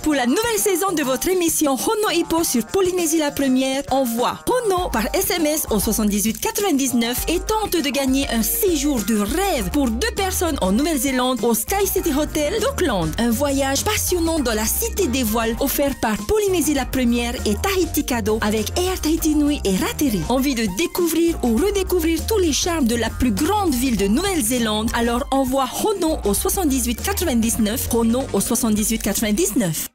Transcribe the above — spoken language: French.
Pour la nouvelle saison de votre émission Hono Hippo sur Polynésie la Première, envoie Hono par SMS au 78 99 et tente de gagner un séjour de rêve pour 2 personnes en Nouvelle-Zélande au Sky City Hotel d'Auckland. Un voyage passionnant dans la cité des voiles offert par Polynésie la Première et Tahiti Cadeau avec Air Tahiti Nui et Rateri. Envie de découvrir ou redécouvrir tous les charmes de la plus grande ville de Nouvelle-Zélande? Alors envoie Hono au 78 99, Hono au 78 99.